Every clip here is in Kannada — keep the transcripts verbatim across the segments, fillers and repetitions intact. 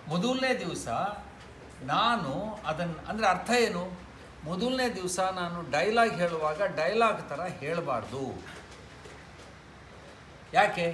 ಮೊದಲನೇ ದಿವಸ ನಾನು ಅದನ್ನು ಅಂದರೆ ಅರ್ಥ ಏನು, ಮೊದಲನೇ ದಿವಸ ನಾನು ಡೈಲಾಗ್ ಹೇಳುವಾಗ ಡೈಲಾಗ್ ಥರ ಹೇಳಬಾರ್ದು. ಯಾಕೆ?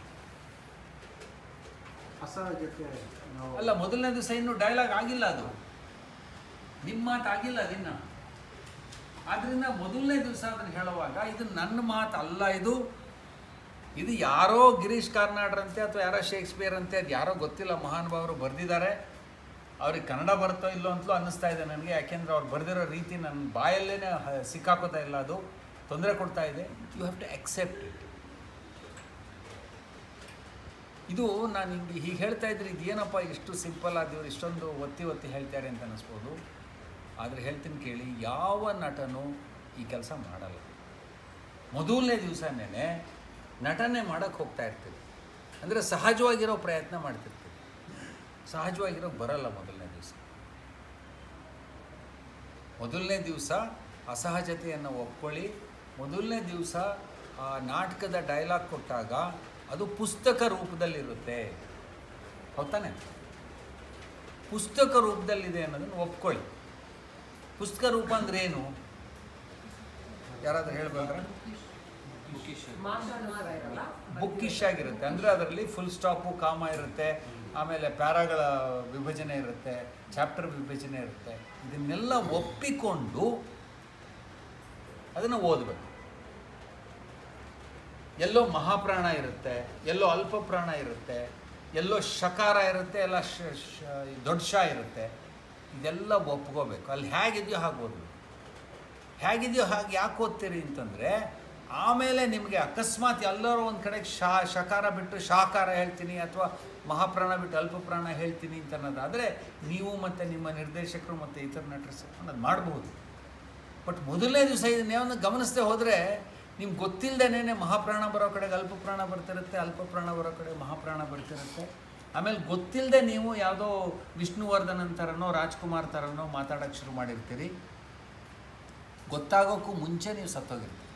ಅಲ್ಲ, ಮೊದಲನೇ ದಿವಸ ಇನ್ನೂ ಡೈಲಾಗ್ ಆಗಿಲ್ಲ, ಅದು ನಿಮ್ಮ ಮಾತು ಆಗಿಲ್ಲ ಅದಿನ್ನ. ಆದ್ದರಿಂದ ಮೊದಲನೇ ದಿವಸ ಅದನ್ನು ಹೇಳುವಾಗ ಇದು ನನ್ನ ಮಾತು ಅಲ್ಲ, ಇದು ಇದು ಯಾರೋ ಗಿರೀಶ್ ಕಾರ್ನಾಡ್ರಂತೆ ಅಥವಾ ಯಾರೋ ಶೇಕ್ಸ್ಪಿಯರ್ ಅಂತೆ, ಅದು ಯಾರೋ ಗೊತ್ತಿಲ್ಲ, ಮಹಾನುಭಾವರು ಬರೆದಿದ್ದಾರೆ. ಅವ್ರಿಗೆ ಕನ್ನಡ ಬರುತ್ತೋ ಇಲ್ಲೋ ಅಂತಲೂ ಅನ್ನಿಸ್ತಾ ಇದೆ ನನಗೆ. ಯಾಕೆಂದರೆ ಅವ್ರು ಬರೆದಿರೋ ರೀತಿ ನನ್ನ ಬಾಯಲ್ಲೇ ಸಿಕ್ಕಾಕೋತಾ ಇಲ್ಲ, ಅದು ತೊಂದರೆ ಕೊಡ್ತಾ ಇದೆ. You have to accept it. ಇದು ನಾನು ಹಿಂಗೆ ಹೀಗೆ ಹೇಳ್ತಾ ಇದ್ರೆ ಇದೇನಪ್ಪ ಇಷ್ಟು ಸಿಂಪಲ್ ಆದಿವ್ರು ಇಷ್ಟೊಂದು ಒತ್ತಿ ಒತ್ತಿ ಹೇಳ್ತಾರೆ ಅಂತ ಅನ್ನಿಸ್ಬೋದು. ಆದರೆ ಹೇಳ್ತೀನಿ ಕೇಳಿ, ಯಾವ ನಟನೂ ಈ ಕೆಲಸ ಮಾಡಲ್ಲ. ಮೊದಲನೇ ದಿವಸನೇ ನಟನೆ ಮಾಡೋಕ್ಕೆ ಹೋಗ್ತಾ ಇರ್ತೀವಿ, ಅಂದರೆ ಸಹಜವಾಗಿರೋ ಪ್ರಯತ್ನ ಮಾಡ್ತಿರ್ತೀವಿ. ಸಹಜವಾಗಿರೋ ಬರಲ್ಲ ಮೊದಲನೇ ದಿವಸ. ಮೊದಲನೇ ದಿವಸ ಅಸಹಜತೆಯನ್ನು ಒಪ್ಕೊಳ್ಳಿ. ಮೊದಲನೇ ದಿವಸ ಆ ನಾಟಕದ ಡೈಲಾಗ್ ಕೊಟ್ಟಾಗ ಅದು ಪುಸ್ತಕ ರೂಪದಲ್ಲಿರುತ್ತೆ, ಹೌದಾನೆ? ಪುಸ್ತಕ ರೂಪದಲ್ಲಿದೆ ಅನ್ನೋದನ್ನು ಒಪ್ಕೊಳ್ಳಿ. ಪುಸ್ತಕ ರೂಪ ಅಂದ್ರೆ ಏನು? ಯಾರಾದ್ರೂ ಹೇಳ್ಬೋದ್ರ? ಬುಕ್ಕಿಶ್ ಆಗಿರುತ್ತೆ, ಅಂದರೆ ಅದರಲ್ಲಿ ಫುಲ್ ಸ್ಟಾಪು ಕಾಮ ಇರುತ್ತೆ, ಆಮೇಲೆ ಪ್ಯಾರಾಗಳ ವಿಭಜನೆ ಇರುತ್ತೆ, ಚಾಪ್ಟರ್ ವಿಭಜನೆ ಇರುತ್ತೆ. ಇದನ್ನೆಲ್ಲ ಒಪ್ಪಿಕೊಂಡು ಅದನ್ನು ಓದಬೇಕು. ಎಲ್ಲೋ ಮಹಾಪ್ರಾಣ ಇರುತ್ತೆ, ಎಲ್ಲೋ ಅಲ್ಪ ಪ್ರಾಣ ಇರುತ್ತೆ, ಎಲ್ಲೋ ಶಕಾರ ಇರುತ್ತೆ, ಎಲ್ಲ ದೊಡ್ಡ ಶ ಇರುತ್ತೆ. ಇದೆಲ್ಲ ಒಪ್ಕೋಬೇಕು. ಅಲ್ಲಿ ಹೇಗಿದೆಯೋ ಹಾಗೆ ಓದಬೇಕು. ಹೇಗಿದೆಯೋ ಹಾಗೆ ಯಾಕೆ ಓದ್ತೀರಿ ಅಂತಂದರೆ, ಆಮೇಲೆ ನಿಮಗೆ ಅಕಸ್ಮಾತ್ ಎಲ್ಲರೂ ಒಂದು ಕಡೆಗೆ ಶಾ ಶಕಾರ ಬಿಟ್ಟು ಶಾಕಾರ ಹೇಳ್ತೀನಿ ಅಥವಾ ಮಹಾಪ್ರಾಣ ಬಿಟ್ಟು ಅಲ್ಪ ಪ್ರಾಣ ಹೇಳ್ತೀನಿ ಅಂತ ಅನ್ನೋದಾದರೆ ನೀವು ಮತ್ತು ನಿಮ್ಮ ನಿರ್ದೇಶಕರು ಮತ್ತು ಇತರ ನಟರು ಸೇರ್ಕೊಂಡು ಅದು ಮಾಡಬಹುದು. ಬಟ್ ಮೊದಲನೇ ದಿವಸ ಇದನ್ನೇವನ್ನು ಗಮನಿಸದೆ ಹೋದರೆ ನಿಮ್ಗೆ ಗೊತ್ತಿಲ್ಲದೇನೆ ಮಹಾಪ್ರಾಣ ಬರೋ ಕಡೆಗೆ ಅಲ್ಪ ಪ್ರಾಣ ಬರ್ತಿರುತ್ತೆ, ಅಲ್ಪ ಪ್ರಾಣ ಬರೋ ಕಡೆ ಮಹಾಪ್ರಾಣ ಬರ್ತಿರುತ್ತೆ. ಆಮೇಲೆ ಗೊತ್ತಿಲ್ಲದೆ ನೀವು ಯಾವುದೋ ವಿಷ್ಣುವರ್ಧನನ್ ಥರನೋ ರಾಜ್ಕುಮಾರ್ ಥರನೋ ಮಾತಾಡೋಕ್ಕೆ ಶುರು ಮಾಡಿರ್ತೀರಿ. ಗೊತ್ತಾಗೋಕ್ಕೂ ಮುಂಚೆ ನೀವು ಸತ್ತೋಗಿರ್ತೀರಿ.